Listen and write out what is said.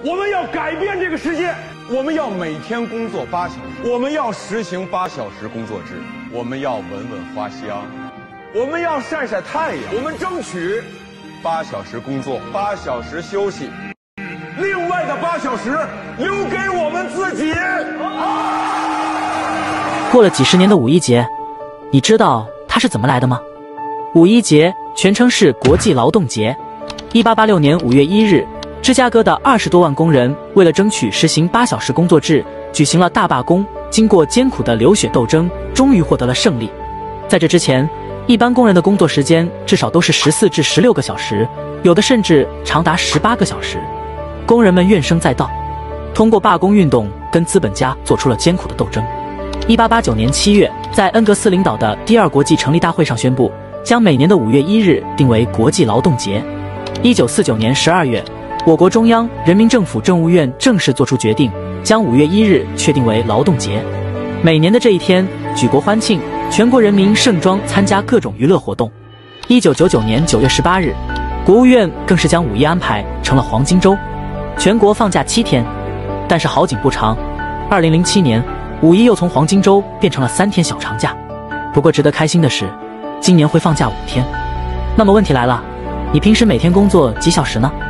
我们要改变这个世界，我们要每天工作8小时，我们要实行8小时工作制，我们要闻闻花香，我们要晒晒太阳，我们争取8小时工作，8小时休息，另外的8小时留给我们自己。 过了几十年的五一节，你知道它是怎么来的吗？五一节全称是国际劳动节。1886年5月1日，芝加哥的20多万工人为了争取实行8小时工作制，举行了大罢工。经过艰苦的流血斗争，终于获得了胜利。在这之前，一般工人的工作时间至少都是14至16个小时，有的甚至长达18个小时。工人们怨声载道，通过罢工运动跟资本家做出了艰苦的斗争。1889年7月，在恩格斯领导的第2国际成立大会上宣布，将每年的5月1日定为国际劳动节。1949年12月，我国中央人民政府政务院正式作出决定，将5月1日确定为劳动节。每年的这一天，举国欢庆，全国人民盛装参加各种娱乐活动。1999年9月18日，国务院更是将五一安排成了黄金周，全国放假7天。但是好景不长，2007年五一又从黄金周变成了3天小长假。不过值得开心的是，今年会放假5天。那么问题来了，你平时每天工作几小时呢？